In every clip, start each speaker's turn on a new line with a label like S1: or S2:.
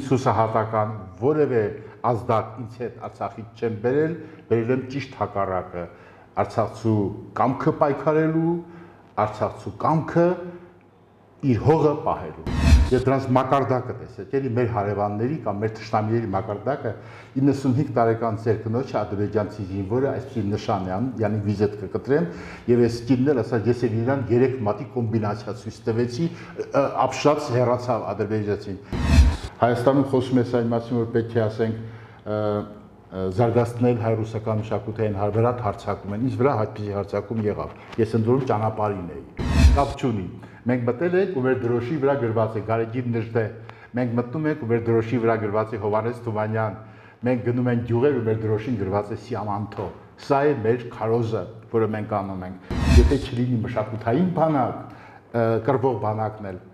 S1: հուսահատական որևէ ազդակ ինձ հետ Արցախից չեմ բերել, բերել եմ ճիշտ հակառակը, Արցախցու կամքը պայքարելու, Արցախցու կամքը իր հողը պահելու։ Եվ դրանց մակարդակը տեսեք, էլի մեր հարևանների կամ մեր թշնամիների մակարդակը 95 տարեկան ծերկնոջ ադրբեջանցի զինվորը այսպիսի նշան է անում, յանի վիզետ կկտրեմ, եւ այս կինն էլ ասա ես էլ իրան 3 մատի կոմբինացիա ցույց տվեցի, ապշած հեռացավ ադրբեջանցին։ Հայաստանում խոսում է այն մասին, որ պետք է ասենք զարգացնել հայ-ռուսական մշակութային հարաբերات հարցակում են, ինձ վրա այդպիսի հարցակում եղավ, ես ընդորում ճանապարհին էի, կապ չունի, մենք մտել ենք ու մեր դրոշի վրա գրված է Գարեգին Նժդե, մենք մտնում ենք ու մեր դրոշի վրա գրված է Հովհաննես Թումանյան, մենք գնում ենք գյուղեր ու մեր դրոշին գրված է Սիամանթո, սա է մեր քարոզը, որը մենք անում ենք, եթե չլինի մշակութային բանակ, կռվող բանակն էլ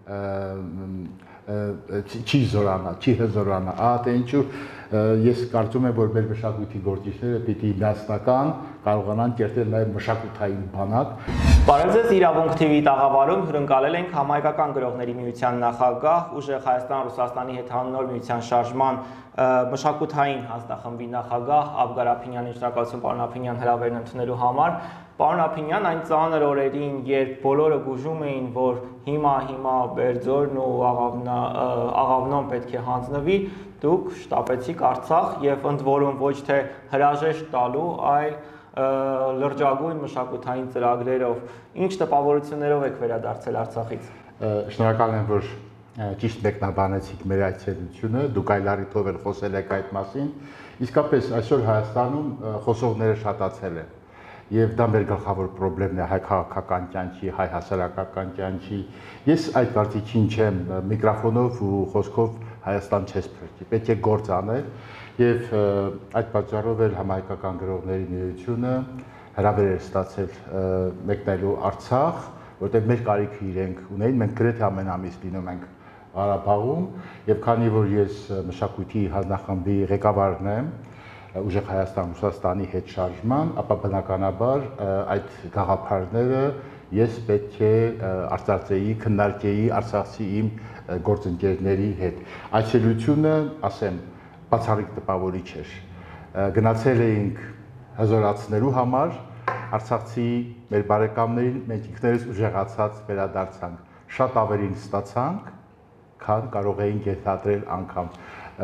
S1: չի զորանա, չի հզորանա, ահա թե ինչու ես կարծում եմ, որ մեր մշակույթի գործիչները պիտի միասնական կարողանան կերտել նաև մշակութային բանակ։
S2: Բարև ձեզ, Իրավունք TV տաղավարում հյուրընկալել ենք Համայնքական գրողների միության նախագահ, Ուժեղ Հայաստան-Ռուսաստանի հետ հաննոր միության շարժման մշակութային հանձնախմբի նախագահ Աբգար Ափինյանին շնորհակալություն պարոն Ափինյան հրավերն ընդունելու համար։ Պարոն Ափինյան, այն ծանր օրերին, երբ բոլորը գուժում էին, որ հիմա Բերձորն ու Աղավնոն պետք է հանձնվի, դուք շտապեցիք Արցախ եւ ընդ որում ոչ թե հրաժեշտ տալու, այլ լրջագույն մշակութային ծրագրերով։ Ինչ տպավորություններով եք վերադարձել Արցախից։
S1: Շնորհակալ եմ, որ ճիշտ մեկնաբանեցիք մեր այցելությունը, դուք այլ առիթով էլ խոսել եք այդ մասին։ Իսկապես այսօր Հայաստանում խոսողները շատացել են։ Եվ դա մեր գլխավոր խնդիրն է հայ քաղաքական կյանքի, հայ հասարակական կյանքի։ Ես այդ կարծիքին չեմ, միկրոֆոնով ու խոսքով Հայաստան չես փրկի, պետք է գործ անել եւ այդ պատճառով էլ Համայնքական գրողների միությունը հրավեր էր ստացել մեկնելու Արցախ, որտեղ մեր կարիքը իրենք ունեին, մենք գրեթե ամեն ամիս լինում ենք Ղարաբաղում եւ քանի որ ես մշակույթի հանձնախմբի ղեկավարն եմ Ուժեղ Հայաստան-Ռուսաստանի հետ շարժման, ապա բնականաբար այդ գաղափարները ես պետք է արծարծեի, քննարկեի արցախցի իմ գործընկերների հետ։ Այցելությունը, ասեմ, բացառիկ տպավորիչ էր։ Գնացել էինք հզորացնելու համար արցախցի մեր բարեկամներին, մենք ինքներս ուժեղացած վերադարձանք։ Շատ ավելին ստացանք, քան կարող էինք ենթադրել անգամ։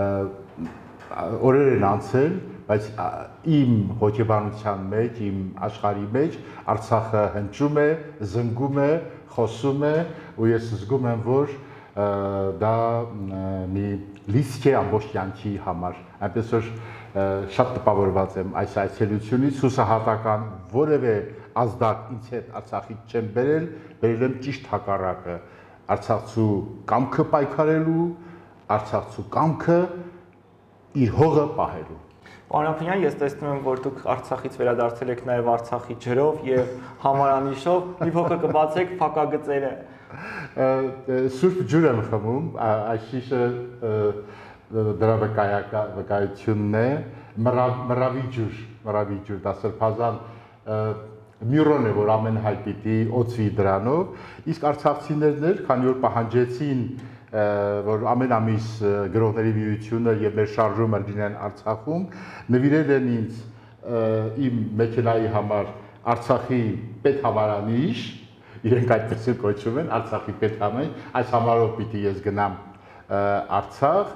S1: Օրեր են անցել, բայց իմ հոգեբանության մեջ, իմ աշխարհի մեջ Արցախը հնչում է, զնգում է, խոսում է ու ես զգում եմ, որ դա մի լիցք է ամբողջ կյանքի համար։ Այնպես որ շատ տպավորված եմ այս այցելությունից, հուսահատական որևէ ազդակ ինձ հետ Արցախից չեմ բերել, բերել եմ ճիշտ հակառակը, Արցախցու կամքը պայքարելու, Արցախցու կամքը իր հողը պահելու։
S2: Պարոն Ափինյան, ես տեսնում եմ, որ դուք Արցախից վերադարձել եք նաև Արցախի ջրով եւ համարանիշով, մի փոքր կբացեք փակագծերը։
S1: Սուրբ ջուր եմ խմում, այսիշը դրա վկայությունն է, մռավի ջուր, դա սրբազան մյուրոն է, որ ամեն հայ պիտի օծվի դրանով, իսկ արցախցիներն էլ, քանի որ պահանջեցին որ ամեն ամիս գրողների միությունը եւ մեր շարժումը լինեն Արցախում, նվիրել են ինձ իմ մեքենայի համար Արցախի պետհամարանիշ, իրենք այդպես էլ կոչում են Արցախի պետհամարանիշ, այս համարով պիտի ես գնամ Արցախ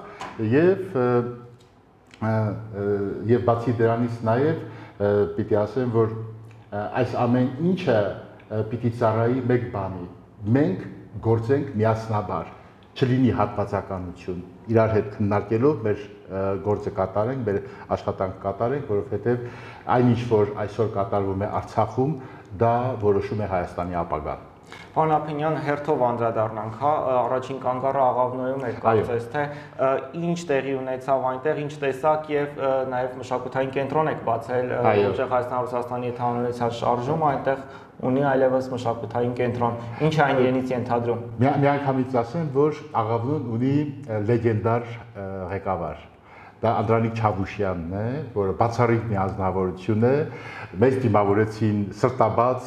S1: եւ բացի դրանից նաեւ պիտի ասեմ, որ այս ամեն ինչը պիտի ծառայի մեկ բանի, մենք գործենք միասնաբար, չլինի հատվածականություն, իրար հետ քննարկելով մեր գործը կատարենք, մեր աշխատանք կատարենք, որովհետև այնինչ որ այսօր կատարվում է Արցախում, դա որոշում է Հայաստանի ապագան։
S2: Պարոն Ափինյան, հերթով անդրադառնանք, առաջին կանգառը Աղավնոյում էր, կարծես թե ինչ տեղի ունեցավ այնտեղ, ինչ տեսակ եւ նաեւ մշակութային կենտրոն եք բացել Ուժեղ Հայաստան-Ռուսաստանի հետ հանրության շարժումը, այնտեղ ունի այլևս մշակութային կենտրոն։ Ինչ այն իրենից ենթադրում։
S1: Միանգամից ասեմ, որ Աղավնոն ունի լեգենդար ղեկավար։ Դա Անդրանիկ Չավուշյանն է, որը բացառիկ մի անձնավորություն է, մեզ դիմավորեցին սրտաբաց,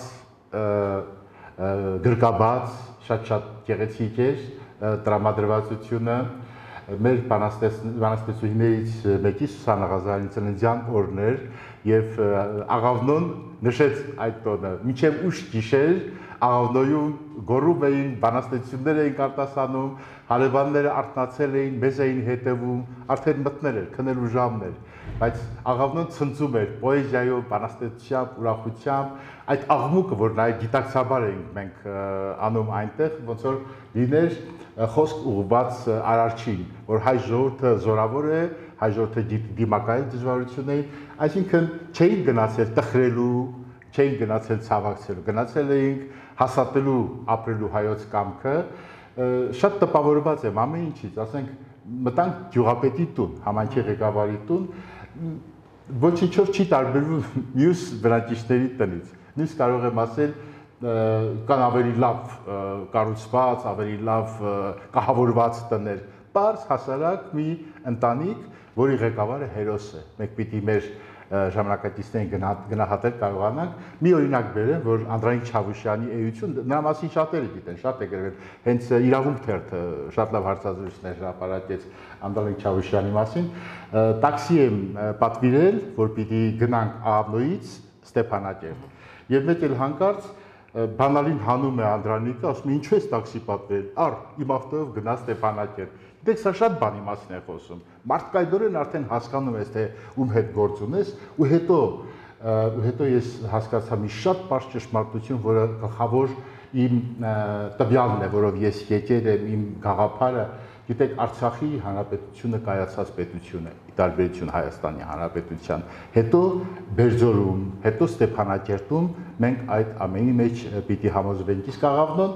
S1: գրկաբաց, շատ գեղեցիկ էր տրամադրվածությունը մեր բանաստեղծություններից մեկի Սուսան Աղազարյանի ծննդյան օրն էր եւ Աղավնոն նշեց այդ տոնը մինչեւ ուշ գիշեր Աղավնոյում գոռում էին բանաստեղծություններ էին արտասանում հարևանները արթնացել էին մեզ էին հետևում արդեն մտներ էր քնելու ժամն էր բայց Աղավնոն ցնծում էր պոեզիայով բանաստեղծությամբ ուրախությամբ այդ աղմուկը որ նաև գիտակցաբար էինք մենք անում այնտեղ ոնց որ լիներ խոսք ուղղված Արարչին, որ հայ ժողովուրդը զորավոր է, հայ ժողովուրդը դիմակայել դժվարություններին, այսինքն չէին գնացել տխրելու, չէին գնացել ցավակցելու, գնացել էինք հաստատելու ապրելու հայոց կամքը, շատ տպավորված եմ ամեն ինչից, ասենք մտանք գյուղապետի տուն, համայնքի ղեկավարի տուն, ոչինչով չի տարբերվում մյուս բնակիչների տնից, նույնիսկ կարող եմ ասել կան ավելի լավ կառուցված, ավելի լավ կահավորված տներ, պարզ հասարակ մի ընտանիք, որի ղեկավարը հերոս է։ Մենք պիտի մեր ժամանակակիցներին գնահատել կարողանանք։ Մի օրինակ բերեմ, որ Անդրանիկ Չավուշյանի էություն, նրա մասին շատերը գիտեն, շատ է գրվել, հենց իրավունք թերթը շատ լավ հարցազրույցներ հրապարակեց Անդրանիկ Չավուշյանի մասին։ Տաքսի եմ պատվիրել, որ պիտի գնանք Աղավնոյից Ստեփանակերտ։ Եվ մեկ էլ հանկարծ բանալին հանում է Անդրանիկը, ասում է ինչու ես տաքսի պատվել, առ իմ ավտոյով գնա Ստեփանակերտ։ Դեք սա շատ բանի մասին է խոսում։ Մարդկայդորեն արդեն հասկանում ես թե ում հետ գործ ունես ու հետո ես հասկացա մի շատ པարզ ճշմարտություն, որը գլխավոր իմ տվյալն է, որով ես եկել եմ իմ գաղափարը, գիտեք Արցախի հանրապետությունը կայացած պետություն է, ի տարբերություն Հայաստանի հանրապետության, հետո Բերձորում, հետո Ստեփանակերտում մենք այդ ամենի մեջ պիտի համոզվենք, իսկ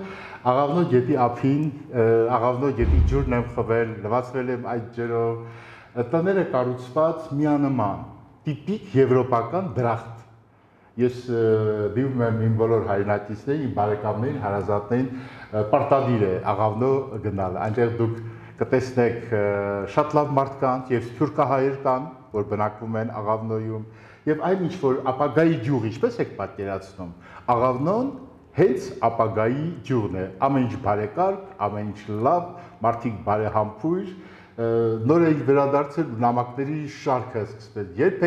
S1: Աղավնո գետի ափին, Աղավնո գետի ջուրն եմ խվել, լվացվել եմ այդ ջրով, տները կառուցված միանման, տիպիկ եվրոպական դրախտ։ Ես դիմում եմ իմ բոլոր հայրենակիցներին, իմ բարեկամներին, հարազատներին, պարտադիր է Աղավնո գնալ, այնտեղ դուք կտեսնեք շատ լավ մարդկանց եւ սփյուռքահայեր կան, որ բնակվում են Աղավնոյում եւ այլ ինչ որ ապագայի գյուղ, ինչպես եք պատկերացնում, Աղավնոն հենց ապագայի գյուղն է, ամեն ինչ բարեկարգ, ամեն ինչ լավ, մարդիկ բարեհամբույր, նոր ենք վերադարձել ու նամակների շարքը սկսվել, երբ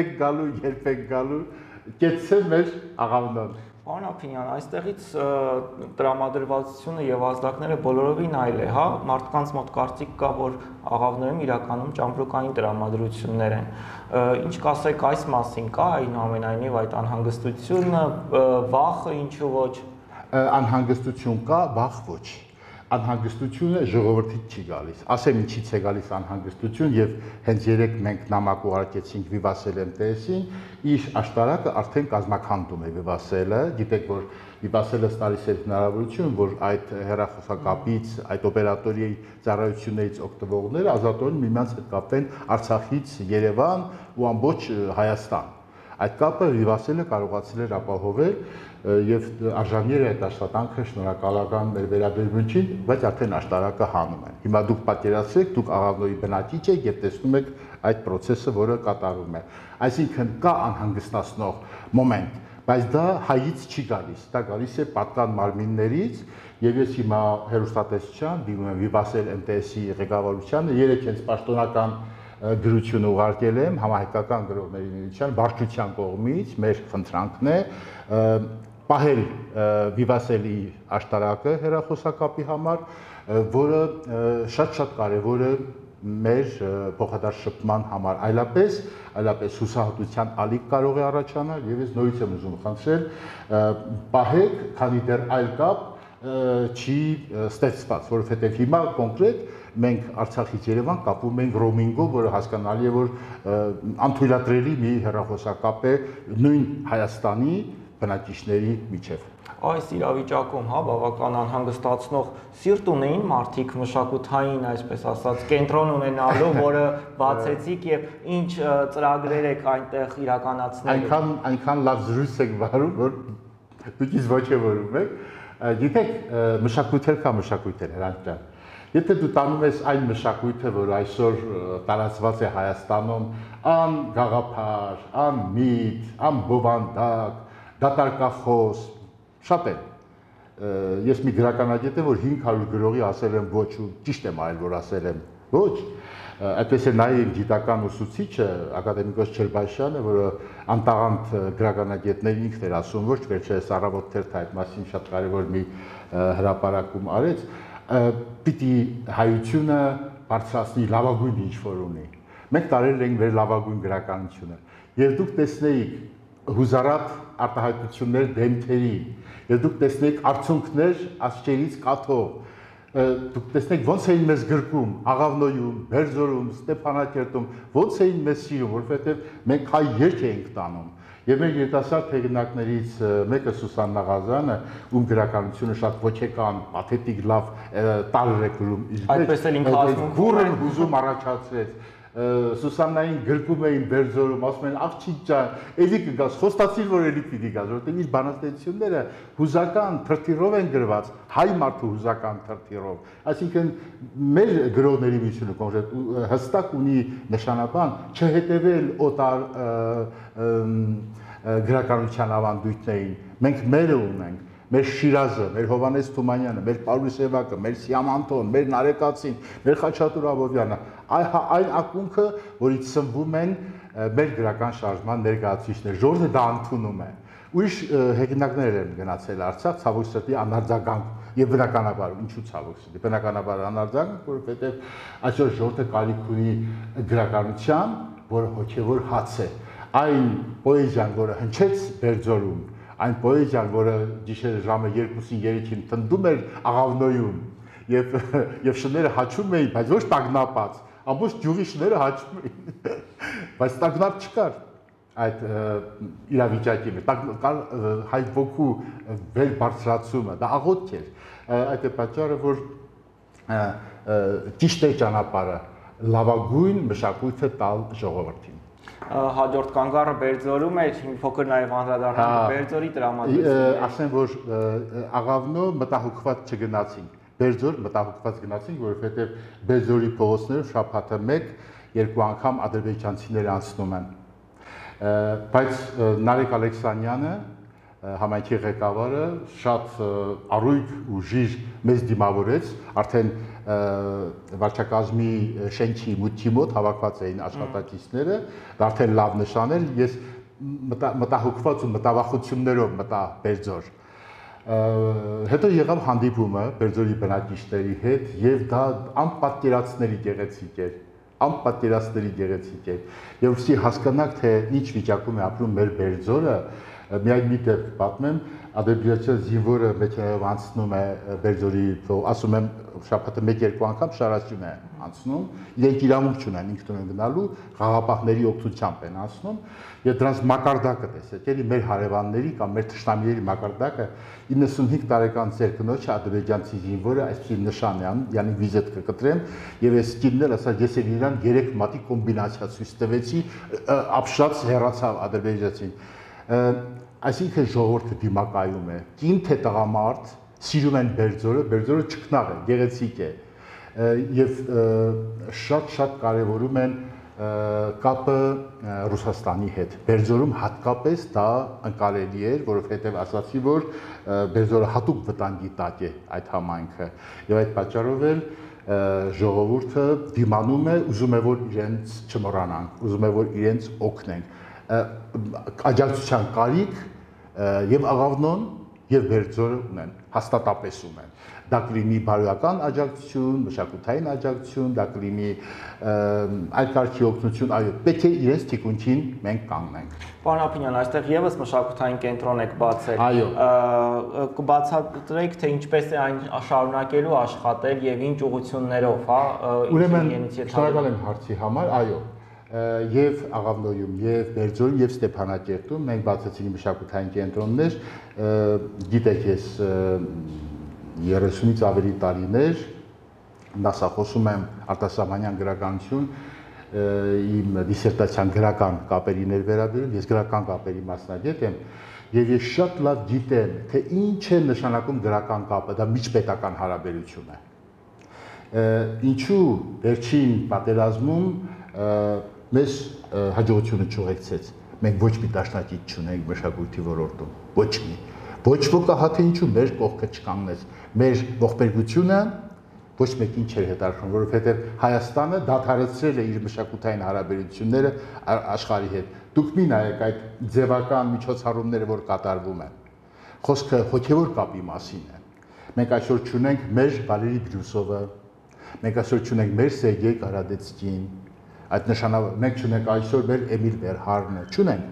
S1: եք գալու, կեցցել մեր Աղավնոն։
S2: Պարոն Ափինյան, այստեղից տրամադրվածությունը եւ ազդակները բոլորովին այլ է, հա, մարդկանց մոտ կարծիք կա, որ Աղավնոյում իրականում ճամպրուկային տրամադրություններ են։ Ինչ կասեք այս մասին, կա այնուամենայնիվ այդ անհանգստությունը, վախը, ինչու ոչ։
S1: Անհանգստություն կա, վախ ոչ։ Անհանգստությունը ժողովրդից չի գալիս։ Ասեմ ինչից է գալիս անհանգստություն եւ հենց երեք մենք նամակ ուղարկեցինք Վիվասել MTS-ին, իր աշտարակը արդեն կազմաքանդում է Վիվասելը, գիտեք որ Վիվասելը ստալիս է հնարավորություն, որ այդ հեռախոսակապից, այդ օպերատորի ծառայություններից օգտվողները ազատորեն միմյանց հետ կապեն Արցախից Երևան ու ամբողջ Հայաստան։ Այդ կապը Վիվասելը կարողացել էր ապահովել եւ արժանի է այդ աշխատանքը շնորհակալական մեր վերաբերմունքին, բայց արդեն աշտարակը հանում են։ Հիմա դուք պատկերացրեք, դուք Աղավնոյի բնակիչ եք եւ տեսնում եք այդ process-ը, որը կատարվում է։ Այսինքն կա անհանգստացնող մոմենտ, բայց դա հայից չի գալիս, դա գալիս է պատկան մարմիններից եւ ես հիմա հերոստատեսության դիմում եմ Վիվասել MTS-ի ղեկավարությանը, երեք հենց պաշտոնական գրություն ուղարկել եմ համահայկական գրողների միության վարչության կողմից, մեր խնդրանքն է պահել Վիվասելի աշտարակը հեռախոսակապի համար, որը շատ կարևոր է մեր փոխադարձ շփման համար, այլապես հուսահատության ալիք կարող է առաջանալ եւ ես նորից եմ ուզում խնդրել պահեք, քանի դեռ այլ կապ չի ստեղծված, որովհետեւ հիմա կոնկրետ մենք Արցախից Երևան կապում ենք ռոմինգով, որը հասկանալի է, որ անթույլատրելի մի հեռախոսակապ է նույն Հայաստանի բնակիչների միջև։
S2: Այս իրավիճակում, հա, բավական անհանգստացնող սիրտ ունեին մարդիկ մշակութային, այսպես ասած, կենտրոն ունենալու, որը բացեցիք եւ ինչ ծրագրեր եք այնտեղ իրականացնել։
S1: Այնքան լավ զրույց եք վարում, որ դուք ինձ ողջևորում եք։ Գիտեք, մշակույթեր կա մշակույթեր, Հրանտ ջան։ Եթե դու տանում ես այն մշակույթը, որ այսօր տարածված է Հայաստանում, ան գաղափար, ան միտ, ան բովանդակ, դատարկախոս, շատ են։ Ես մի գրականագետ եմ, որ 500 գրողի ասել եմ ոչ ու ճիշտ եմ արել, որ ասել եմ Ոչ, այդպես է նաև գիտական ուսուցիչը ակադեմիկոս Չերբաշյանը, որը անտաղանդ գրականագետներ ինքն էր ասում, ոչ վերջերս Առավոտ թերթը այդ մասին շատ կարևոր մի հրապարակում արեց, պիտի հայությունը բարձրացնի լավագույն ինչ որ ունի։ Մենք տարել ենք մեր լավագույն գրականությունը։ Եվ դուք տեսնեիք հուզարատ արտահայտություններ դեմքերի, եւ դուք տեսնեիք արդյունքներ աչքերից կաթող, դուք տեսնեք ոնց էին մեզ գրկում, Աղավնոյում, Բերձորում, Ստեփանակերտում, ոնց էին մեզ սիրում, որովհետեւ մենք հայ երգ էինք տանում։ Եվ մեր երիտասարդ հեղինակներից մեկը Սուսաննա Ղազարյանը, ում գրականությունը շատ ոչեկան, պաթետիկ լավ տարր է գրում,
S2: այդպես էլ ինքը ասում
S1: բուրըն հուզում առաջացրեց։ Սուսաննային գրկում էին Բերձորում, ասում են աղջիկ ջան, էլի կգաս, խոստացիր որ էլի պիտի գաս, որտեղ իր բանաստեղծությունները հուզական թրթիրով են գրված, հայ մարդու հուզական թրթիրով։ Այսինքն մեր գրողների միությունը կոնկրետ հստակ ունի նշանաբան չհետևել օտար գրականության ավանդույթներին։ Մենք մերը ունենք, մեր Շիրազը, մեր Հովհաննես Թումանյանը, մեր Պავლուս Սևակը, մեր Սիամանտոն, մեր Նարեկացին, մեր Խաչատուր Աբովյանը, այն ակունքը, որից սնվում են մեր գրական շարժման ներկայացուցիչներ, ժողովուրդը դա ընդունում է։ Ուրիշ հեղինակներ են գնացել Արցախ, ցավոք սրտի անարձագանք եւ բնականաբար, ինչու ցավոք սրտի, բնականաբար անարձագանք, որովհետեւ այսօր ժողովուրդը կարիք ունի գրականության, որը հոգեվոր հաց է։ Այն պոեզիան, որը հնչեց Բերձորում, այն պոեզիան, որը գիշերը ժամը 2-ին 3-ին թնդում էր Աղավնոյում եւ շները հաչում էին, բայց ոչ տագնապած, ամբողջ գյուղի շները հաչում էին, բայց տագնապ չկար այդ իրավիճակի մեջ, կար հայ ոգու վեր բարձրացումը, դա աղոթք էր, այդ է պատճառը, որ ճիշտ է ճանապարհը, լավագույն մշակույթը տալ ժողովրդին։
S2: Հաջորդ կանգառը Բերձորում էր, մի փոքր նաև անդրադառնանք Բերձորի տրամադրություններին։
S1: Ասեմ, որ Աղավնո մտահոգված չգնացինք, Բերձոր մտահոգված գնացինք, որովհետև Բերձորի փողոցներով շաբաթը 1-2 անգամ ադրբեջանցիներ անցնում են։ Բայց Նարեկ Ալեքսանյանը, համայնքի ղեկավարը, շատ առույգ ու ժիր մեզ դիմավորեց, արդեն վարչակազմի շենքի մուտքի մոտ հավաքված էին աշխատակիցները, դա արդեն լավ նշան էր, ես մտահոգված ու մտավախություններով մտա Բերձոր։ Հետո եղավ հանդիպումը Բերձորի բնակիչների հետ եւ դա անպատկերացնելի գեղեցիկ էր, եւ ուսի հասկանաք թե ինչ վիճակում է ապրում մեր Բերձորը, միայն մի դեպք պատմեմ, ադրբեջանցի զինվորը մեքենայով անցնում է Բերձորի, ասում եմ շաբաթը 1-2 անգամ շարաշուն է անցնում, իրենք իրավունք չունեն ինքնուրույն գնալու, խաղապահների օգնությամբ են անցնում, եւ դրանց մակարդակը տեսեք, էլի մեր հարևանների կամ մեր թշնամիների մակարդակը 95 տարեկան ծերկնոջ ադրբեջանցի զինվորը այսպիսի նշան է անում, յանի վիզետ կկտրեմ, եւ այս կինն ասա ես էլ իրան 3 մատի կոմբինացիա ցույց տվեցի, ապշած հեռացավ ադրբեջանցին։ Այսինքն ժողովուրդը դիմակայում է, կին թե տղամարդ սիրում են Բերձորը, Բերձորը ճկնաղ է, գեղեցիկ է եւ շատ կարեւորում են կապը Ռուսաստանի հետ։ Բերձորում հատկապես դա ընկալելի էր, որովհետեւ ասացի, որ Բերձորը հատուկ վտանգի տակ է այդ համայնքը եւ այդ պատճառով էլ ժողովուրդը դիմանում է, ուզում է որ իրենց չմոռանանք, ուզում է որ իրենց օգնենք։ Աջակցության կարիք եւ Աղավնոն եւ Բերձորը ունեն, հաստատապես ունեն։ Դա կլինի բարոյական աջակցություն, մշակութային աջակցություն, դա կլինի այլ կարգի օգնություն, այո, պետք է իրենց թիկունքին մենք կանգնենք։
S2: Պարոն Ափինյան, այստեղ եւս մշակութային կենտրոն եք բացել։
S1: Այո։
S2: Կբացատրեք, թե ինչպես է այն շարունակելու աշխատել եւ ինչ ուղղություններով, հա։
S1: Ուրեմն, շնորհակալ եմ հարցի համար, այո։ Եվ Աղավնոյում, եւ Բերձորում, եւ Ստեփանակերտում մենք բացեցինք մշակութային կենտրոններ, գիտեք ես 30-ից ավելի տարիներ դասախոսում եմ արտասահմանյան գրականություն, իմ դիսերտացիան գրական կապերին էր վերաբերում, ես գրական կապերի մասնագետ եմ, եւ ես շատ լավ գիտեմ, թե ինչ է նշանակում գրական կապը, դա միջպետական հարաբերություն է։ Ինչու վերջին պատերազմում մեզ հաջողությունը չուղեկցեց։ Մենք ոչ մի դաշնակից չունենք մշակույթի ոլորտում, ոչ մի։ Ոչ ոք ահա թե ինչու մեր կողքը չկանգնեց։ Մեր ողբերգությունը ոչ մեկին չէր հետաքրքրում, որովհետև Հայաստանը դադարեցրել է իր մշակութային հարաբերությունները աշխարհի հետ։ Դուք մի նայեք այդ ձևական միջոցառումները, որ կատարվում են։ Խոսքը հոգևոր կապի մասին է։ Մենք այսօր չունենք մեր Վալերի Բրյուսովը, մենք այսօր չունենք մեր Սերգեյ Կարադեցկին, այդ նշանավոր մենք չունենք այսօր մեր Էմիլ Վերհարնը, չունենք։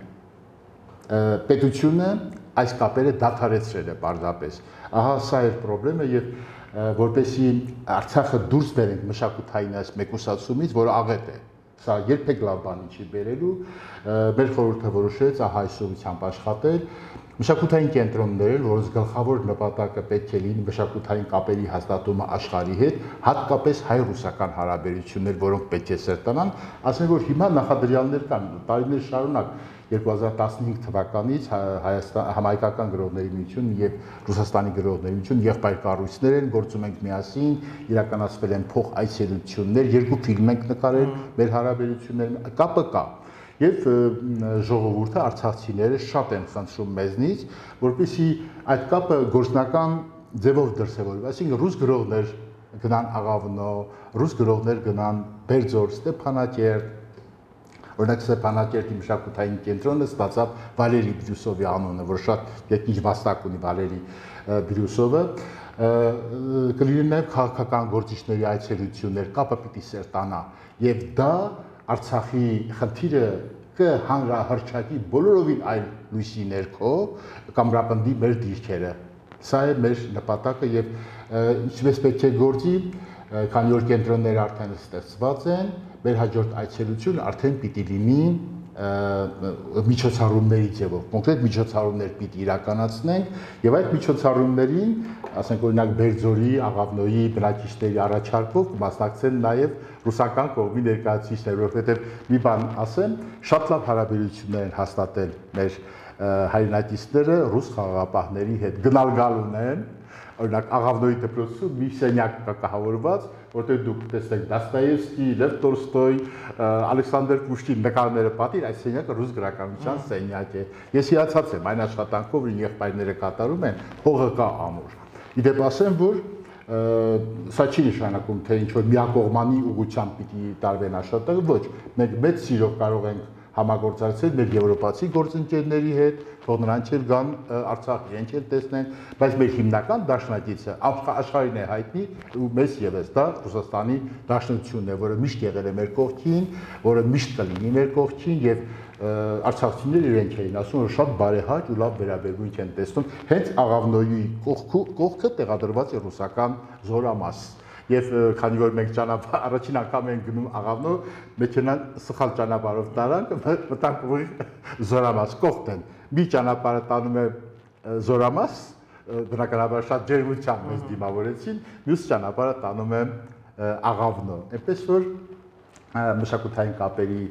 S1: Պետությունը այս կապերը դադարեցրել է պարզապես։ Ահա սա է խնդրեմը եւ որպեսի Արցախը դուրս բերենք մշակութային այս մեկուսացումից, որը աղետ է։ Սա երբեք լավ բան չի բերելու, մեր խորհուրդը որոշեց հայսովությամբ աշխատել, մշակութային կենտրոններ, որոնց գլխավոր նպատակը պետք է լինի մշակութային կապերի հաստատումը աշխարհի հետ, հատկապես հայ-ռուսական հարաբերություններ, որոնք պետք է սերտանան, ասենք որ հիմա նախադրյալներ կան, տարիներ շարունակ 2015 թվականից Համայնքական գրողների միություն եւ Ռուսաստանի գրողների միություն եղբայր կառույցներ են, գործում ենք միասին, իրականացվել են փոխ այցելություններ, 2 ֆիլմ ենք նկարել մեր հարաբերությունների կապը կա։ Եվ ժողովուրդը արցախցիները շատ են խնդրում մեզնից, որպեսզի այդ կապը գործնական ձևով դրսևորվի, այսինքն ռուս գրողներ գնան Աղավնո, ռուս գրողներ գնան Բերձոր, Ստեփանակերտ, օրինակ Ստեփանակերտի մշակութային կենտրոնը ստացավ Վալերի Բրյուսովի անունը, որ շատ երկինչ վաստակ ունի Վալերի Բրյուսովը, կլինեն նաև քաղաքական գործիչների այցելություններ, կապը պիտի սերտանա, եւ դա Արցախի խնդիրը կհանրահրճակի բոլորովին այլ լույսի ներքո կամրապնդի մեր դիրքերը։ Սա է մեր նպատակը եւ ինչպես պետք է գործի, քանի որ կենտրոնները արդեն ստեղծված են, մեր հաջորդ այցելությունը արդեն պիտի լինի միջոցառումների ձևով, կոնկրետ միջոցառումներ պիտի իրականացնենք եւ այդ միջոցառումներին, ասենք օրինակ Բերձորի, Աղավնոյի բնակիչների առաջարկով կմասնակցեն նաեւ ռուսական կողմի ներկայացուցիչներ, որովհետեւ մի բան ասեմ, շատ լավ հարաբերություններ են հաստատել մեր հայրենակիցները ռուս խաղաղապահների հետ, գնալ-գալ ունեն, օրինակ Աղավնոյի դպրոցում մի սենյակ կա կահավորված, որտեղ դուք տեսեք Դոստոևսկի, Լև Տոլստոյ, Ալեքսանդր Պուշկին նկարները պատիր, այս սենյակը ռուս գրականության սենյակ է։ Ես հիացած եմ այն աշխատանքով, որ եղբայրները կատարում են, հողը կա ամուր։ Իդեպ ասեմ, որ սա չի նշանակում, թե ինչ-որ միակողմանի ուղղությամբ պիտի տարվեն աշխատանքը, ոչ, մենք մեծ սիրով կարող ենք համագործակցել մեր եվրոպացի գործընկերների հետ, թող նրանք էլ գան Արցախ, իրենք էլ տեսնեն, բայց մեր հիմնական դաշնակիցը աշխարհին է հայտնի ու մեզ եւս դա Ռուսաստանի դաշնությունն է, որը միշտ եղել է մեր կողքին, որը միշտ կլինի մեր կողքին եւ արցախցիները իրենք էին ասում, որ շատ բարեհաճ ու լավ վերաբերմունք են տեսնում, հենց Աղավնոյի կողքը տեղադրված է ռուսական զորամաս։ Եվ քանի որ մենք առաջին անգամ ենք գնում Աղավնո, մեքենան սխալ ճանապարհով տարանք, մտանք ուղիղ զորամաս կողքն։ Մի ճանապարհը տանում է զորամաս, բնականաբար շատ ջերմությամբ մեզ դիմավորեցին, մյուս ճանապարհը տանում է Աղավնո։ Այնպես որ մշակութային կապերի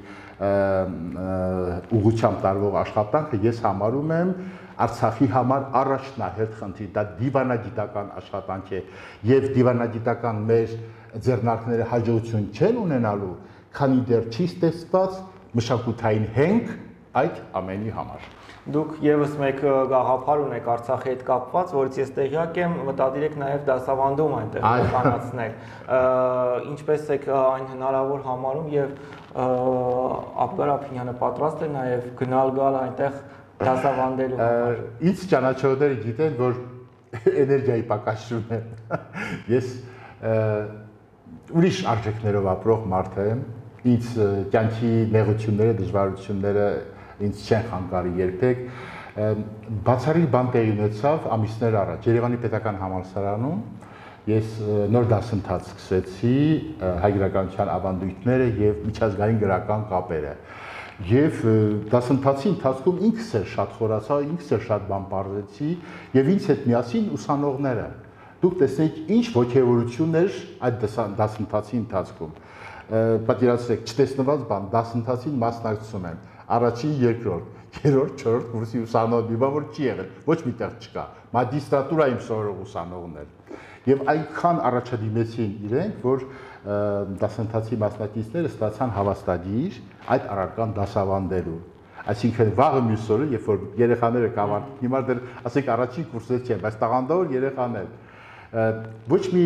S1: ուղղությամբ տարվող աշխատանքը ես համարում եմ Արցախի համար առաջնահերթ խնդիր, դա դիվանագիտական աշխատանք է եւ դիվանագիտական մեր ձեռնարկները հաջողություն չեն ունենալու, քանի դեռ չի ստեղծված մշակութային հենք այդ ամենի համար։
S2: Դուք եւս մեկ գաղափար ունեք Արցախի հետ կապված, որից ես տեղյակ եմ, մտադիր եք նաեւ դասավանդում այնտեղ իրականացնել։ Ինչպես եք այն հնարավոր համարում եւ Աբգար Ափինյանը պատրաստ է նաեւ գնալ-գալ այնտեղ դասավանդելու համար։
S1: Ինչ ճանաչողները գիտեն, որ էներգիայի պակասություն է։ Ես ուրիշ արժեքներով ապրող մարդ եմ, ինձ կյանքի նեղությունները, դժվարությունները ինձ չեն խանգարի երբեք։ Բացառիկ բան տեղի ունեցավ ամիսներ առաջ Երևանի պետական համալսարանում ես նոր դասընթաց սկսեցի հայ-գրականության ավանդույթները եւ միջազգային գրական կապերը։ Եվ դասընթացի ընթացքում ինքս էլ շատ խորացա, ինքս էլ շատ բան բարձեցի եւ ինձ հետ միասին ուսանողները։ Դուք տեսեք ինչ ոգևորություն էր այդ դասընթացի ընթացքում։ Պատկերացրեք, չտեսնված բան, դասընթացին մասնակցում են առաջին, երկրորդ, երրորդ, չորրորդ կուրսի ուսանող, մի բան որ չի եղել, ոչ միտեղ չկա, մագիստրատուրայում սովորող ուսանողներ։ Եվ այնքան առաջադիմեցին իրենք, որ դասընթացի մասնակիցները ստացան հավաստագիր այդ առարկան դասավանդելու։ Այսինքն վաղը մյուս օրը, երբ որ երեխաները կավարտեն, հիմա դեռ ասենք առաջին կուրսեր չեն, բայց տաղանդավոր երեխաներ ոչ մի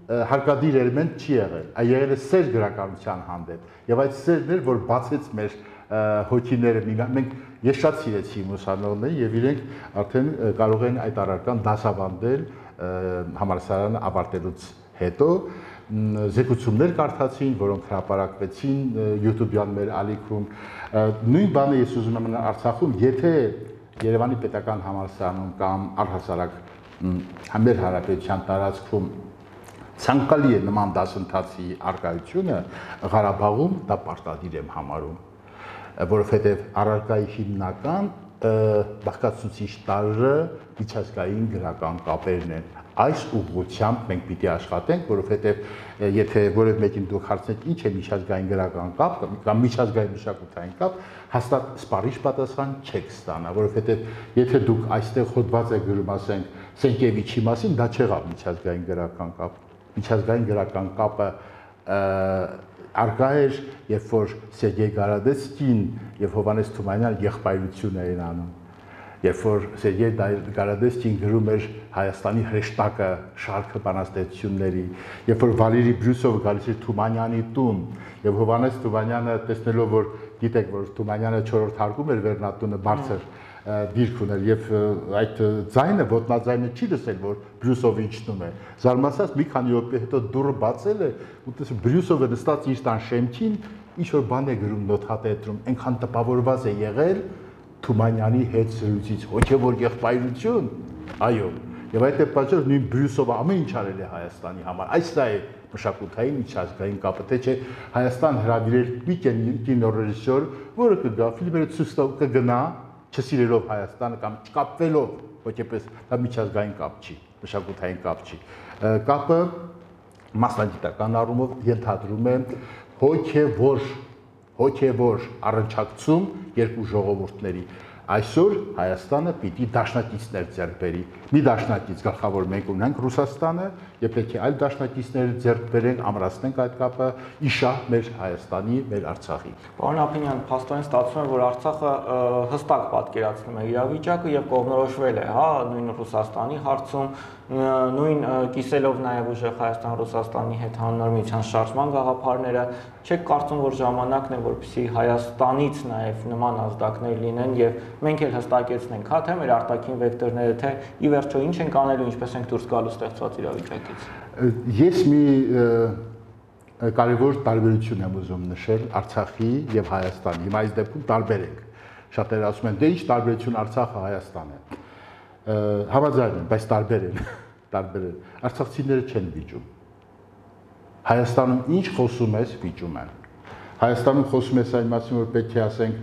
S1: հարկադիր էլեմենտ չի եղել, այլ եղել է սեր գրականության հանդեպ։ Եվ այդ սերն էր, որ բացեց մեր հոգիները մենք ես շատ սիրեցի ուսանողներին եւ իրենք արդեն կարող են այդ առարկան դասավանդել համալսարանը ավարտելուց հետո զեկուցումներ կարդացին, որոնք հրապարակվեցին YouTube-յան մեր ալիքում։ Նույն բանը ես ուզում եմ Արցախում, եթե Երևանի պետական համալսարանում կամ առհասարակ մեր հանրապետության տարածքում ցանկալի է նման դասընթացի արկայությունը, Ղարաբաղում դա պարտադիր եմ համարում, որովհետև առարկայի հիմնական բաղկացուցիչ տարրը միջազգային գրական կապերն են։ Այս ուղղությամբ մենք պիտի աշխատենք, որովհետև եթե որևէ մեկին դուք հարցնեք ինչ է միջազգային գրական կապ կամ միջազգային մշակութային կապ, հաստատ սպառիչ պատասխան չեք ստանա, որովհետև եթե դուք այստեղ հոդված եք գրում, ասենք Սենկևիչի մասին, դա չեղավ միջազգային գրական կապ։ Միջազգային գրական կապը արկա էր, երբ որ Սերգեյ Գարադեցկին եւ Հովհաննես Թումանյանը եղբայրություն էին անում, երբ որ Սերգեյ Գարադեցկին գրում էր Հայաստանի հրեշտակը շարքը բանաստեղծությունների, երբ որ Վալերի Բրյուսովը գալիս էր Թումանյանի տուն եւ Հովհաննես Թումանյանը տեսնելով որ գիտեք որ Թումանյանը 4-րդ հարկում էր Վերնատունը բարձր դիրք ուներ եւ այդ ձայնը ոտնաձայնը չի լսել որ Բրյուսովը իջնում է զարմացած մի քանի րոպե հետո դուռը բացել է ու տեսնում Բրյուսովը նստած իր տան շեմքին ինչ որ բան է գրում նոթատետրում այնքան տպավորված է եղել Թումանյանի հետ զրույցից հոգեվոր եղբայրություն այո եւ այդ է պատճառը նույն Բրյուսովը ամեն ինչ արել է Հայաստանի համար այս դա է մշակութային միջազգային կապը թե չէ Հայաստան հրավիրել մի կինոռեժիսոր որը կգա ֆիլմերը ցույց կգնա չսիրելով Հայաստանը կամ չկապվելով ոչպես դա միջազգային կապ չի, մշակութային կապ չի։ Կապը մասնագիտական առումով ենթադրում է հոգևոր առնչակցում երկու ժողովուրդների։ Այսօր Հայաստանը պիտի դաշնակիցներ ձեռք բերի։ Մի դաշնակից գլխավոր մենք ունենք Ռուսաստանը, եւ պետք է այլ դաշնակիցներ ձեռք բերենք, ամրացնենք այդ կապը իշահ մեր Հայաստանի, մեր Արցախի։
S2: Պարոն Ափինյան, փաստորեն ստացվում է, որ Արցախը հստակ պատկերացնում է իրավիճակը եւ կողմնորոշվել է, հա, նույն Ռուսաստանի հարցում, նույն կիսելով նաեւ ուժեղ Հայաստան-Ռուսաստանի հետ հանրօր միության շարժման գաղափարները, չեք կարծում, որ ժամանակն է, որպեսզի Հայաստանից նաեւ նման ազդակներ լինեն եւ մենք էլ հստակեցնենք, հա, թե մեր արտաքին վեկտորները, թե ի վերջո ինչ ենք անելու, ինչպես ենք դուրս գալու ստեղծված իրավիճակից։
S1: Ես մի կարևոր տարբերություն եմ ուզում նշել Արցախի եւ Հայաստանի։ Հիմա այս դեպքում տարբեր ենք։ Շատերը ասում են, դե ինչ տարբերություն Արցախը Հայաստանը։ Համաձայն եմ, բայց տարբեր են, տարբեր են։ Արցախցիները չեն վիճում։ Հայաստանում ինչ խոսում ես, վիճում են։ Հայաստանում խոսում ես այն մասին, որ պետք է ասենք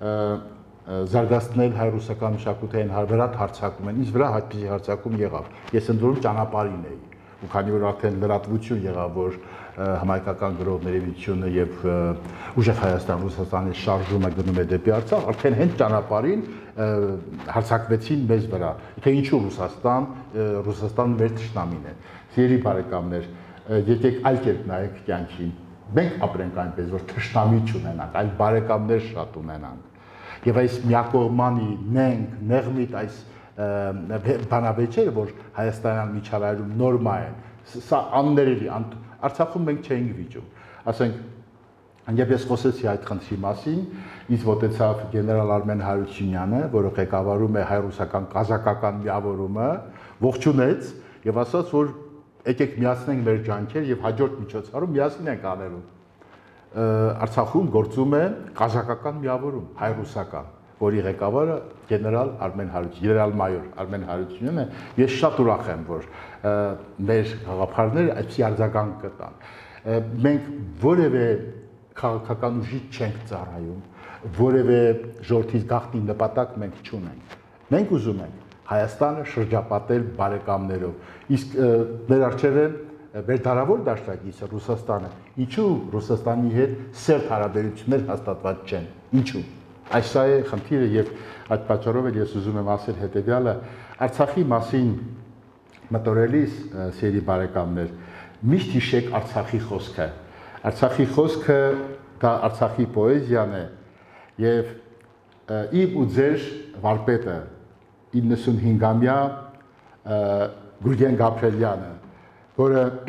S1: զարգացնել հայ-ռուսական մշակութային հարաբերات հարձակում են, ինձ վրա այդպիսի հարձակում եղավ։ Ես ընդորում ճանապարհին էի, ու քանի որ արդեն լրատվություն եղավ, որ համայնքական գրողների միությունը եւ ուժեղ Հայաստան-Ռուսաստանի շարժումը գնում է դեպի Արցախ, արդեն հենց ճանապարհին հարձակվեցին մեզ վրա։ Թե ինչու Ռուսաստան մեր թշնամին է։ Սիրելի բարեկամներ, եկեք այլ կերպ նայեք կյանքին։ Մենք ապրենք այնպես, որ թշնամի չունենանք, այլ բարեկամներ շատ ունենանք։ Եվ այս միակողմանի նեղմիտ այս բանավեճերը, որ Հայաստանյան միջավայրում նորմա են, սա աններելի, Արցախում մենք չէինք վիճում։ Ասենք, երբ ես խոսեցի այդ խնդրի մասին, ինձ մոտեցավ գեներալ Արմեն Հարությունյանը, որը ղեկավարում է հայ-ռուսական կազակական միավորումը, ողջունեց եւ ասաց, որ եկեք միացնենք մեր ջանքեր եւ հաջորդ միջոցառում միասին ենք անելու։ Արցախում գործում է կազակական միավորում, հայ-ռուսական, որի ղեկավարը գեներալ Արմեն Հարությունյանը, գեներալ-մայոր Արմեն Հարությունյանը, ես շատ ուրախ եմ, որ մեր գաղափարները այդպիսի արձագանք կտան։ Մենք որևէ քաղաքական ուժի չենք ծառայում, որևէ ժողովրդի գաղտնի նպատակ մենք չունենք։ Մենք ուզում ենք Հայաստանը շրջապատել բարեկամներով, իսկ մեր առջև մեր դարավոր դաշնակիցը Ռուսաստանը, ինչու Ռուսաստանի հետ սերտ հարաբերություններ հաստատված չեն, ինչու։ Այս է խնդիրը եւ այդ պատճառով էլ ես ուզում եմ ասել հետեւյալը, Արցախի մասին մտորելիս, սիրելի բարեկամներ, միշտ հիշեք Արցախի խոսքը։ Արցախի խոսքը դա Արցախի պոեզիան է եւ իմ ու ձեր վարպետը 95-ամյա Գուրգեն Գաբրելյանը, որը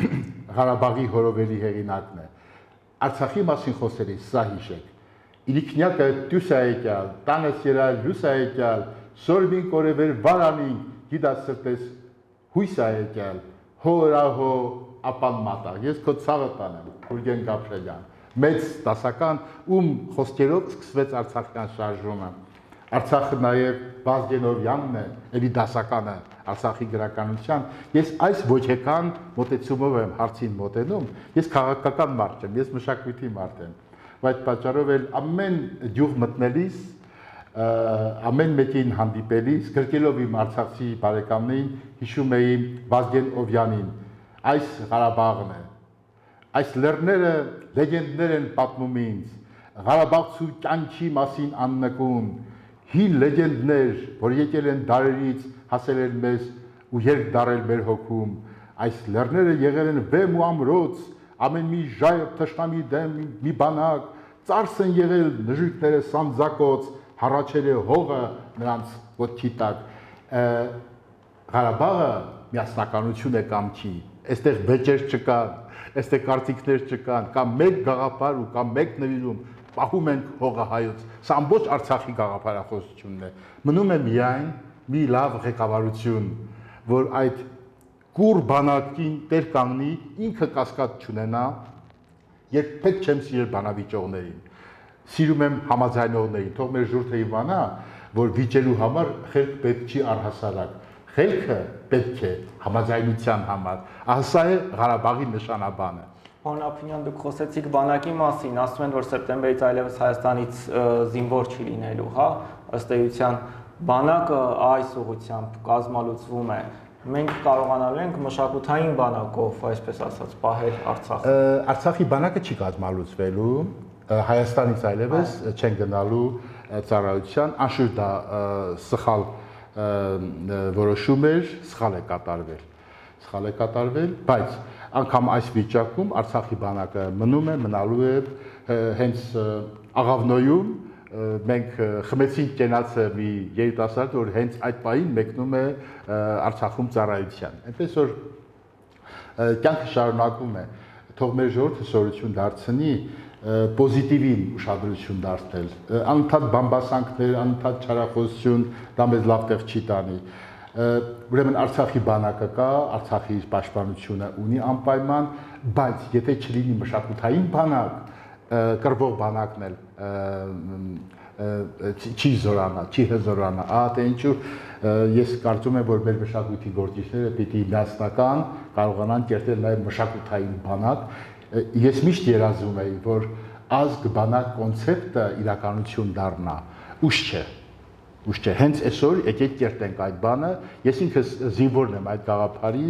S1: Ղարաբաղի հորովերի հեղինակն է։ Արցախի մասին խոսել է, սա հիշեք։ Իրիկնյակը դյուս է եկալ, տանես երալ, լյուս է եկալ, սորմին կորևեր վարանին, գիտասրտես հույս է եկալ, հորահո ապան մատաղ։ Ես քո ցավը տանեմ, Գուրգեն Գաբրելյան, մեծ դասական, ում խոսքերով սկսվեց Արցախյան շարժումը։ Արցախը նաև Վազգենովյանն է, էլի դասականը Արցախի գրականության։ Ես այս ոչեկան մոտեցումով եմ հարցին մոտենում, ես քաղաքական մարդ եմ, ես մշակույթի մարդ եմ, բայց պատճառով էլ ամեն գյուղ մտնելիս, ամեն մեկին հանդիպելիս, գրկելով իմ արցախցի բարեկամներին, հիշում էի Վազգենովյանին, այս Ղարաբաղն է, այս լեռները լեգենդներ են պատմում ինձ, Ղարաբաղցու կյանքի մասին աննկուն, հին լեգենդներ, որ եկել են դարերից, հասել են մեզ ու երկ դարել մեր հոգում, այս լեռները եղել են վեմ ու ամրոց, ամեն մի ժայռ թշնամի դեմ մի բանակ, ծարս են եղել նժույգները սանձակոց, հառաչել է հողը նրանց ոտքի տակ։ Ղարաբաղը միասնականություն է կամքի, այստեղ վեճեր չկան, այստեղ կարծիքներ չկան, կամ մեկ գաղափար ու կամ մեկ նվիրում, պահում ենք հողը հայոց, սա ամբողջ Արցախի գաղափարախոսությունն է, մնում է միայն մի լավ ղեկավարություն, որ այդ կուր բանակին տեր կանգնի, ինքը կասկած չունենա, երբեք չեմ սիրել բանավիճողներին, սիրում եմ համաձայնողներին, թող մեր ժողովուրդը իմանա, որ վիճելու համար խելք պետք չի առհասարակ, խելքը պետք է համաձայնության համար, սա է Ղարաբաղի նշանաբանը։
S2: Պարոն Ափինյան, դուք խոսեցիք բանակի մասին, ասում են, որ սեպտեմբերից այլևս Հայաստանից զինվոր չի լինելու, հա, ըստ էության բանակը այս ուղղությամբ կազմալուծվում է։ Մենք կարողանալու ենք մշակութային բանակով, այսպես ասած, պահել Արցախը։
S1: Արցախի բանակը չի կազմալուծվելու, Հայաստանից այլևս չեն գնալու ծառայության, անշուշտ դա սխալ որոշում էր, սխալ է կատարվել, բայց անգամ այս վիճակում Արցախի բանակը մնում է, մնալու է հենց Աղավնոյում, մենք խմեցինք կենացը մի երիտասարդ, որ հենց այդ պահին մեկնում է Արցախում ծառայության։ Այնպես որ կյանքը շարունակվում է, թող մեր ժողովուրդը սովորություն դարձնի պոզիտիվին ուշադրություն դարձնել, անընդհատ բամբասանքներ, անընդհատ չարախոսություն, դա մեզ լավ տեղ չի տանի։ Ուրեմն Արցախի բանակը կա, Արցախի պաշտպանությունը ունի անպայման, բայց եթե չլինի մշակութային բանակ, կռվող բանակն էլ չի զորանա, չի հզորանա, թե ինչու ես կարծում եմ, որ մեր մշակույթի գործիչները պիտի միասնական կարողանան կերտել նաև մշակութային բանակ։ Ես միշտ երազում էի, որ ազգ բանակ կոնցեպտը իրականություն դառնա, ուշ չէ, հենց այսօր եկեք կերտենք այդ բանը, ես ինքս զինվորն եմ այդ գաղափարի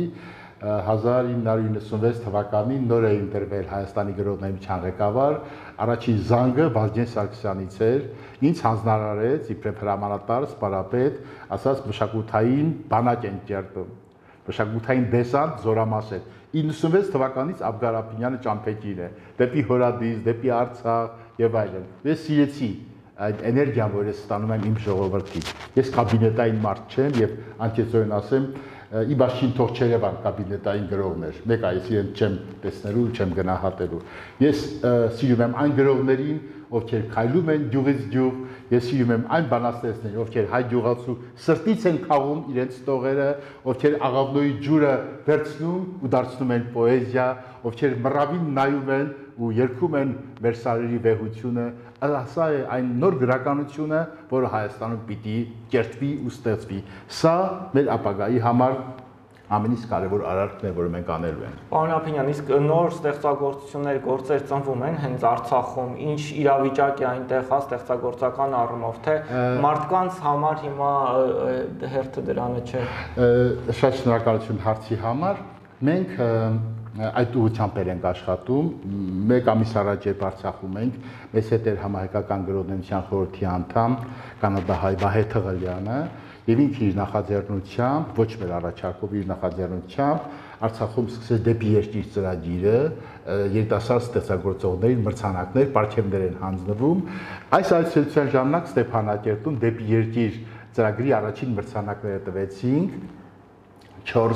S1: 1996 թվականին նոր է ընտրվել Հայաստանի գրողնայնության ղեկավար, առաջին զանգը Վազգեն Սարգսյանից էր, ինձ հանձնարարեց իբրև հրամանատար, սպարապետ, ասաց մշակութային բանակ են կերտում, մշակութային դեսանտ զորամաս էր։ 96 թվականից Աբգար Ափինյանը ճամփեքին է, դեպի Հորադիս, դեպի Արցախ եւ այլն։ Ես սիրեցի այդ էներգիան, որ ես ստանում եմ իմ ժողովրդից։ Ես կաբինետային մարդ չեմ եւ անկեղծորեն ասեմ, իմ աշխին թող Չերևան կաբինետային գրողներ, մեկ այս իրեն չեմ տեսնելու, չեմ գնահատելու։ Ես սիրում եմ այն գրողներին, ովքեր քայլում են գյուղից գյուղ, ես սիրում եմ այն բանաստեղծներին, ովքեր հայ գյուղացու սրտից են քաղում իրենց տողերը, ովքեր Աղավնոյի ջուրը վերցնում ու դարձնում են պոեզիա, ովքեր մռավին նայում են ու երգում են մեր սարերի վեհությունը, սա է այն նոր գրականությունը, որը Հայաստանում պիտի կերտվի ու ստեղծվի։ Սա մեր ապագայի համար ամենից կարևոր արարքն է, որը մենք անելու ենք։
S2: Պարոն Ափինյան, իսկ նոր ստեղծագործություններ, գործեր ծնվում են հենց Արցախում, ինչ իրավիճակ է այնտեղ հա ստեղծագործական առումով, թե մարդկանց համար հիմա հերթը դրանը չէ։
S1: Շատ շնորհակալություն հարցի համար։ Մենք այդ ուղղությամբ ենք աշխատում, մեկ ամիս առաջ երբ Արցախում ենք, մեզ հետ էր Համահայկական գրողնայնության խորհրդի անդամ կանադահայ Վահե Թղլյանը, եւ ինքը իր նախաձեռնությամբ, ոչ մեր առաջարկով, իր նախաձեռնությամբ Արցախում սկսեց դեպի երկիր ծրագիրը, երիտասարդ ստեղծագործողներին մրցանակներ, պարգևներ են հանձնվում։ Այս այցելության ժամանակ Ստեփանակերտում դեպի երկիր ծրագրի առաջին մրցանակները տվեցինք 4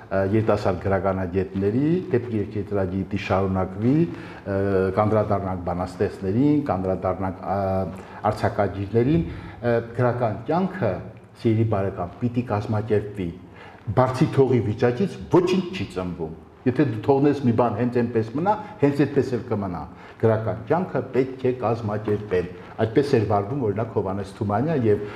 S1: երիտասարդ գրականագետների դեպի երկրագիտի շարունակվի, կանդրադառնանք բանաստեղծներին, կանդրադառնանք արձակագիրներին, գրական կյանքը, սիրելի բարեկամ, պիտի կազմակերպվի։ Բարձի թողի վիճակից ոչինչ չի ծնվում։ Եթե դու թողնես մի բան հենց այնպես մնա, հենց այդպես էլ կմնա։ Գրական կյանքը պետք է կազմակերպել։ Այդպես էր վարվում օրինակ Հովհաննես Թումանյանը եւ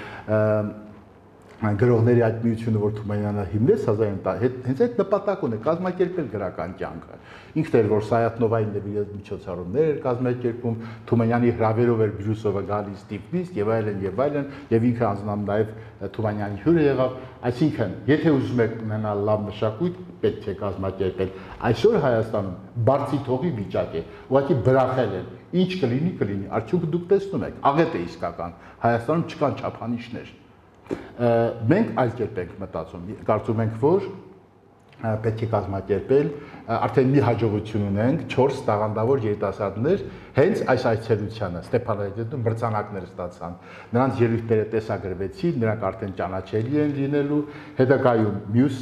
S1: գրողների այդ միությունը, որ Թումանյանը հիմնեց 1910, հենց այդ նպատակ ունի կազմակերպել գրական կյանքը։ Ինքն էր որ Սայաթնովային նվիրած միջոցառումներ էր կազմակերպում, Թումանյանի հրավերով էր Բիրուսովը գալիս Տիֆլիս եւ այլն, եւ ինքը անձնամ նաեւ Թումանյանի հյուրը եղավ, այսինքն, եթե ուզում եք ունենալ լավ մշակույթ, պետք է կազմակերպել։ Այսօր Հայաստանում բարձի թողի վիճակ է, ուղղակի բրախել են, ինչ կլինի, արդյունքը դուք տեսնում եք, աղետ է իսկական, Հայաստանում չկան չափանիշներ։ Մենք այլ կերպ ենք մտածում, կարծում ենք, որ պետք է կազմակերպել, արդեն մի հաջողություն ունենք, 4 տաղանդավոր երիտասարդներ հենց այս այցելությանը Ստեփանագերտում մրցանակներ ստացան։ Նրանց ելույթները տեսագրվեցին, նրանք արդեն ճանաչելի են լինելու, հետագայում մյուս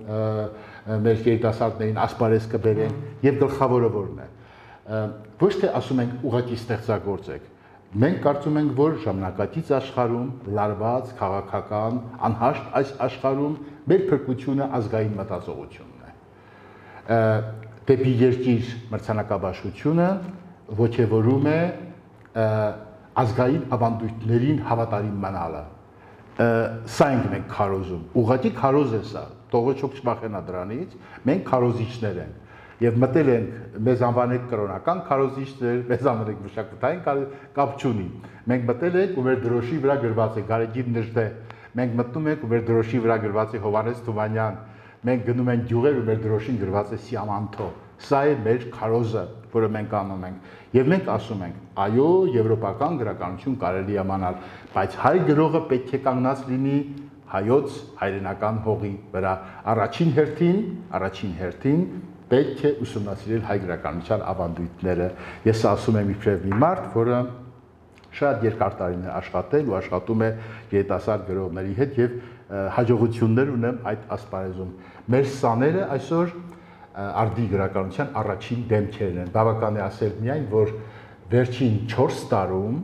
S1: մեր երիտասարդներին ասպարեզ կբերեն եւ գլխավորը որն է։ Ոչ թե ասում ենք ուղղակի ստեղծագործեք։ Մենք կարծում ենք, որ ժամանակակից աշխարհում լարված, քաղաքական, անհաշտ այս աշխարհում մեր փրկությունը ազգային մտածողությունն է։ Դեպի երկիր մրցանակաբաշխությունը ոգևորում է ազգային ավանդույթներին հավատարիմ մնալը։ Սա ենք մենք քարոզում։ Ուղղակի քարոզ է սա։ Թող ոք չվախենա դրանից, մենք քարոզիչներ ենք։ Եվ մտել ենք մեզ անվանեք կրոնական քարոզիչներ, մեզ անվանեք մշակութային կապ չունի։ Մենք մտել ենք ու մեր դրոշի վրա գրված է Գարեգին Նժդե։ Մենք մտնում ենք ու մեր դրոշի վրա գրված է Հովհաննես Թումանյան։ Մենք գնում ենք գյուղեր ու մեր դրոշին գրված է Սիամանթո։ Սա է մեր քարոզը, որը մենք անում ենք։ Եվ մենք ասում ենք, այո, եվրոպական գրականություն կարելի է ամանալ, բայց հայ գրողը պետք է կանգնած լինի հայոց հայրենական հողի վրա։ Առաջին հերթին պետք է ուսումնասիրել հայ գրականության ավանդույթները։ Ես ասում եմ իբրև մի մարդ, որը շատ երկար տարիներ աշխատել ու աշխատում է երիտասարդ գրողների հետ եւ հաջողություններ ունեմ այդ ասպարեզում։ Մեր սաները այսօր արդի գրականության առաջին դեմքերն են։ Բավական է ասել միայն, որ վերջին 4 տարում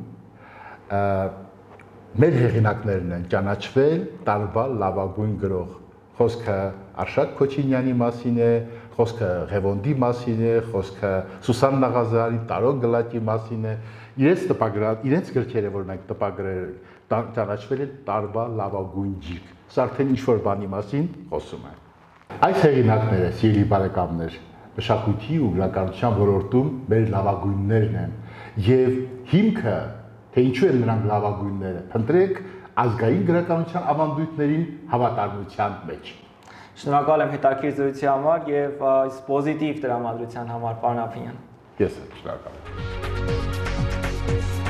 S1: մեր հեղինակներն են ճանաչվել տարվա լավագույն գրող։ Խոսքը Արշակ Քոչինյանի մասին է, խոսքը Ղևոնդի մասին է, խոսքը Սուսան Նաղազարի, Տարոն Գլատի մասին է։ Իրենց գրքերը, որ մենք տպագրել ճանաչվել են տարվա լավագույն գիրք։ Սա արդեն ինչ-որ բանի մասին խոսում է։ Այս հեղինակները, սիրելի բարեկամներ, մշակույթի ու գրականության ոլորտում մեր լավագույններն են։ Եվ հիմքը, թե ինչու են նրանք լավագույնները, փնտրեք ազգային գրականության ավանդույթներին հավատարմության մեջ։
S2: Շնորհակալ եմ հետաքրքիր զրույցի համար եւ այս պոզիտիվ տրամադրության համար, պարոն Ափինյան։
S1: Ես եմ շնորհակալ։